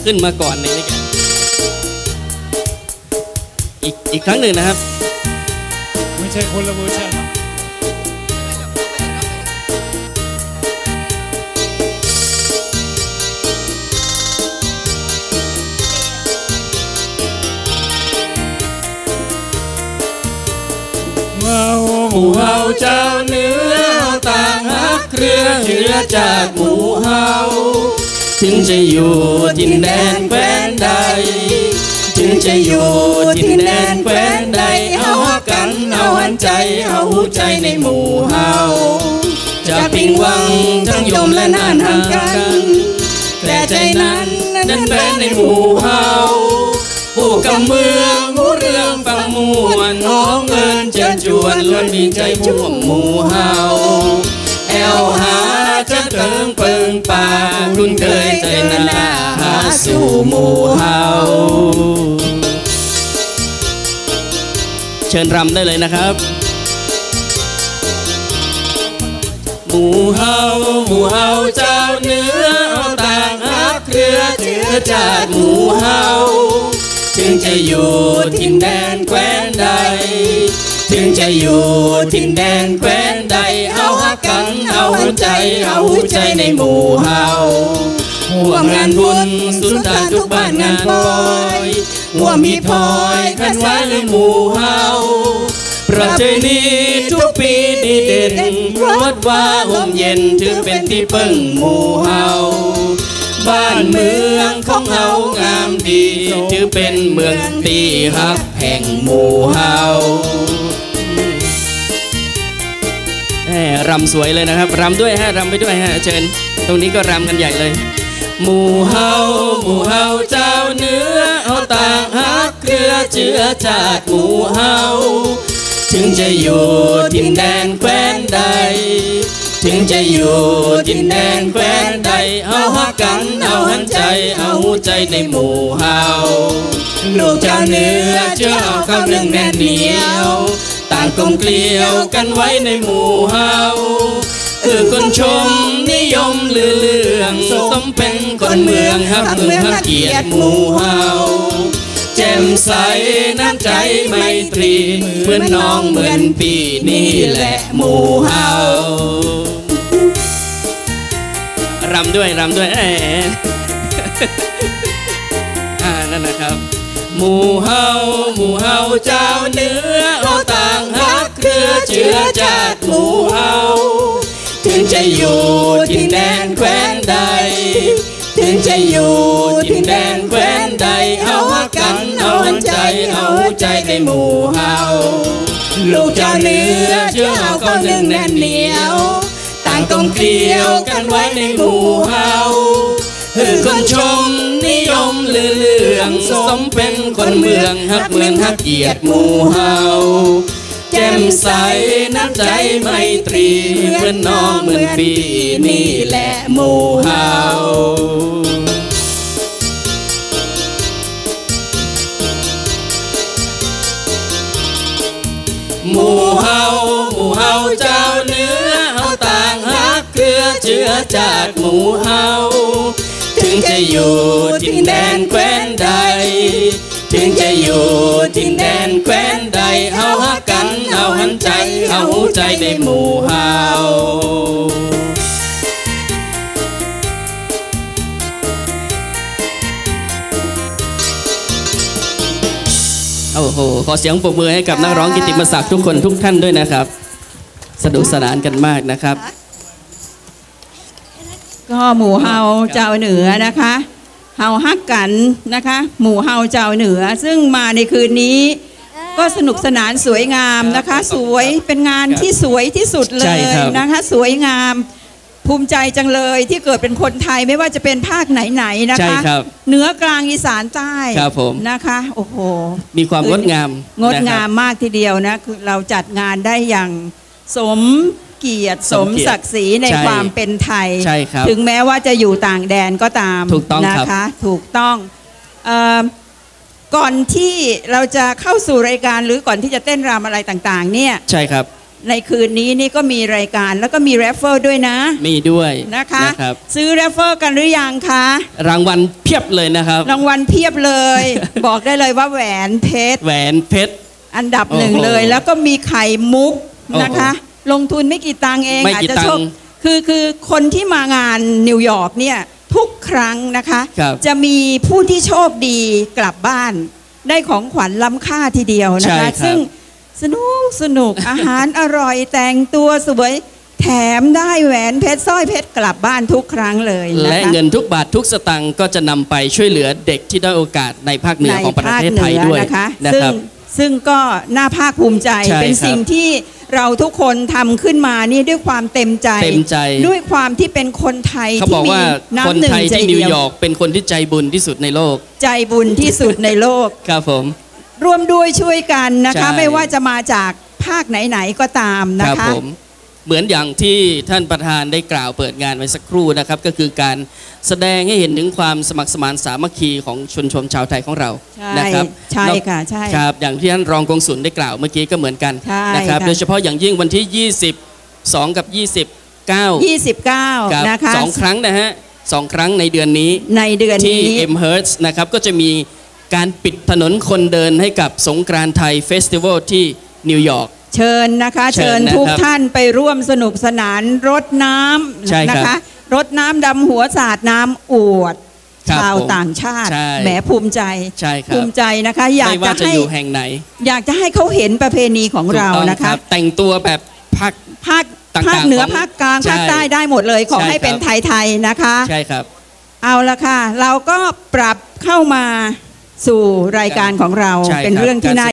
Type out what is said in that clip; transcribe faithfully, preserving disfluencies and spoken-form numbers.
ขึ้นมาก่อนในนี้กันอีกอีกครั้งหนึ่งนะครับไม่ใช่คนละเวอร์ชันหมู่เฮาเจ้าเนื้อต่างฮักเครือเชื้อจากหมู่เฮาถึงจะอยู่ดินแดนแคว้นใดถึงจะอยู่ดินแดนแคว้นใดเอาฮักกันเอาหันใจเอาหูใจในหมู่เฮาจะปิงวังทั้งยมและนานห่างกันแต่ใจนั้นนั้นแฟนในหมู่เฮาผู้กำเมืองผู้เรื่องฟังมวลน้องเงินเชิญชวนล้วนมีใจพ่วงหมู่เฮาแอวหาจะเติงเปิงป่าคุ้นเคยใจนาหาสู่หมู่เฮาเชิญรำได้เลยนะครับหมู่เฮาหมู่เฮาเจ้าเนื้อเอาต่างฮักเครือเชื้อจากหมู่เฮาถึงจะอยู่ทินแดนแคว้นใดถึงจะอยู่ทินแดนแคว้นใดเอาฮักกันเอาหัวใจเอาหัวใจในหมู่เฮาห่วงงานบุญสุนทานทุกบ้านงานปอยห่วงมีพลอยกันไว้เลยหมู่เฮาประเพณีทุกปีดีเด่นรถว่าอมเย็นถือเป็นที่เปิ้งหมู่เฮาบ้านเมืองของเฮางามดีถือเป็นเมืองตีฮักแห่งหมู่เฮารำสวยเลยนะครับรำด้วยฮะรำไปด้วยฮะเชิญตรงนี้ก็รำกันใหญ่เลยหมู่เฮาหมู่เฮาเจ้าเนื้อเอาต่างฮักเครือเชื้อจากหมู่เฮาถึงจะอยู่ดินแดนแคว้นใดถึงจะอยู่ดินแดนแคว้นใดเอาฮักกันเอาหันใจเอาหูใจในหมู่เฮาลูกเจ้าเนื้อเชื่อเอาคำหนึ่งแน่นเหนียวต่างกลมเกลียวกันไว้ในหมู่เฮาคือคนชมนิยมลือเรื่องสมเป็นคนเมืองฮักเมืองฮักเกียรติหมู่เฮาแจ่มใสน้ำใจไมตรีเหมือนน้องเหมือนพี่นี่แหละหมู่เฮารำด้วยรำด้วยเอออ่านั่นนะครับหมู่เฮาหมู่เฮาเจ้าเนื้อเอาต่างฮักเครือเชื้อจากหมู่เฮาถึงจะอยู่ดินแดนแคว้นใดถึงจะอยู่ดินแดนแคว้นใดเอาฮักกันเอาหันใจเอาใจในหมู่เฮาลูกเจ้าเนื้อเชื่อเอาเขาหนึ่งแน่นเหนียวต่างกลมเกลียวกันไว้ในหมู่เฮาคือคนชมนิยมลือเรื่องสมเป็นคนเมืองฮักเมืองฮักเกียรติหมู่เฮาแจ่มใสน้ำใจไมตรีเหมือนน้องเหมือนพี่นี่แหละหมู่เฮาหมู่เฮาหมู่เฮาเจ้าเนื้อเอาต่างฮักเครือเชื้อจากหมู่เฮาถึงจะอยู่ดินแดนแคว้นใดถึงจะอยู่ดินแดนแคว้นใดเอาฮักกันเอาหันใจเอาหูใจในหมู่เฮาโอ้โหขอเสียงปรบมือให้กับนักร้องกิตติมศักดิ์ทุกคนทุกท่านด้วยนะครับสนุกสนานกันมากนะครับก็หมู่เฮาเจ้าเหนือนะคะเฮาฮักกันนะคะหมู่เฮาเจ้าเหนือซึ่งมาในคืนนี้ก็สนุกสนานสวยงามนะคะสวยเป็นงานที่สวยที่สุดเลยนะคะสวยงามภูมิใจจังเลยที่เกิดเป็นคนไทยไม่ว่าจะเป็นภาคไหนๆนะคะเหนือกลางอีสานใต้นะคะโอ้โหมีความงดงามงดงามมากทีเดียวนะคือเราจัดงานได้อย่างสมเกียรติสมศักดิ์ศรีในความเป็นไทยถึงแม้ว่าจะอยู่ต่างแดนก็ตามนะคะถูกต้องก่อนที่เราจะเข้าสู่รายการหรือก่อนที่จะเต้นรำอะไรต่างๆเนี่ยใช่ครับในคืนนี้นี่ก็มีรายการแล้วก็มีแรฟเฟิลด้วยนะมีด้วยนะคะนะครับซื้อแรฟเฟิลกันหรือยังคะรางวัลเพียบเลยนะครับรางวัลเพียบเลย บอกได้เลยว่าแหวนเพชรแหวนเพชรอันดับหนึ่งโอ้โหเลย แล้วก็มีไข่มุกโอ้โหนะคะ ลงทุนไม่กี่ตังค์เองไม่อาจกี่จะตังค์โชคคือคือคนที่มางานนิวยอร์กเนี่ยทุกครั้งนะคะครับจะมีผู้ที่โชคดีกลับบ้าน ได้ของขวัญล้ำค่าทีเดียวนะใช่ครัคะบซึ่งสนุกสนุก อาหารอร่อยแต่งตัวสวยแถมได้แหวนเพชรสร้อยเพชรกลับบ้านทุกครั้งเลยนะคะและเงินทุกบาททุกสตางค์ก็จะนำไปช่วยเหลือเด็กที่ด้อยโอกาสในภาคเหนือของประเทศไทยด้วยในภาคเหนือนะคะนะซึ่งครับซึ่งก็น่าภาคภูมิใจใช่เป็นครับสิ่งที่เราทุกคนทำขึ้นมานี่ด้วยความเต็มใจเต็มใจด้วยความที่เป็นคนไทยเขาบที่อกมีว่าคนน้ำหนึ่ไทงยใจที่นิเดีวยยวอร์กเป็นคนที่ใจบุญที่สุดในโลกใจบุญที่สุดในโลกครับผมร่วมด้วยช่วยกันนะใช่คะ ไม่ว่าจะมาจากภาคไหนๆก็ตามคนะรับคะผมเหมือนอย่างที่ท่านประธานได้กล่าวเปิดงานไว้สักครู่นะครับ ก็คือการแสดงให้เห็นถึงความสมัครสมานสามัคคีของชนชนชาวไทยของเราใช่นะครับใช่นอกค่ะใช่ครับอย่างที่ท่านรองกงสุลได้กล่าวเมื่อกี้ก็เหมือนกันใช่นะครับค่ะโดยเฉพาะอย่างยิ่งวันที่ ยี่สิบสอง กับ ยี่สิบเก้ายี่สิบเก้าครับนะคะสองครั้งนะฮะสองครั้งในเดือนนี้ในเดือนที่นี้ M Hertz นะครับก็จะมีการปิดถนนคนเดินให้กับสงกรานต์ไทยเฟสติวัลที่นิวยอร์กเชิญนะคะเชิเชิญญนะครับทุกท่านไปร่วมสนุกสนานรดน้ใช่ำครันะบคะรดน้ำดำหัวสาดน้ำอวดครับชาวผมต่างชาติใช่แหมภูมิใจใช่ครับภูมิใจนะคะ อยากไม่จะว่าจะให้อยู่แห่งไหนอยากจะให้เขาเห็นประเพณีของเราถูกต้องนะคะบแต่งตัวแบบพักภาคต่างๆภาคเหนือของภาคกลางใช่ภาคใต้ได้หมดเลยขอใช่ให้เป็นครับไทยๆนะคะใช่ครับเอาละค่ะ เราก็ปรับเข้ามาสู่รายการของเราใช่ครับเป็นเรื่องที่การน่า